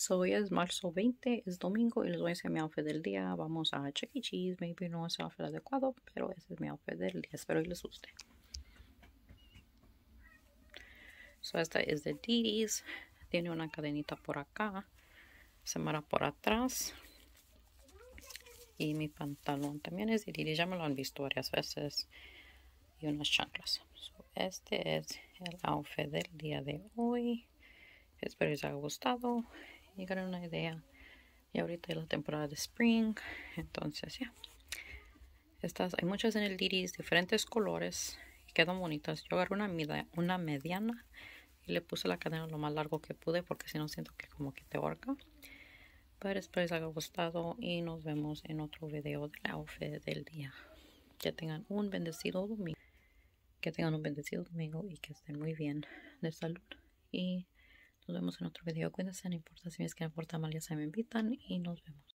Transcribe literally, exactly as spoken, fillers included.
So hoy es marzo veinte, es domingo y les voy a enseñar mi outfit del día. Vamos a Chuck E. Cheese, maybe no es el outfit adecuado, pero ese es mi outfit del día. Espero y les guste. So esta es de Diddy's, tiene una cadenita por acá, se mara por atrás. Y mi pantalón también es de Diddy's, ya me lo han visto varias veces. Y unas chanclas. So, este es el outfit del día de hoy. Espero les haya gustado y ganen una idea. Y ahorita es la temporada de spring, entonces ya. Estas hay muchas en el Diddy's, diferentes colores y quedan bonitas. Yo agarré una, media, una mediana y le puse la cadena lo más largo que pude porque si no siento que como que te ahorca. Pero espero les haya gustado y nos vemos en otro video del outfit del día. Que tengan un bendecido domingo. Que tengan un bendecido domingo y que estén muy bien de salud. Y nos vemos en otro video. Cuídense, no importa si me es que me importa mal, ya se me invitan y nos vemos.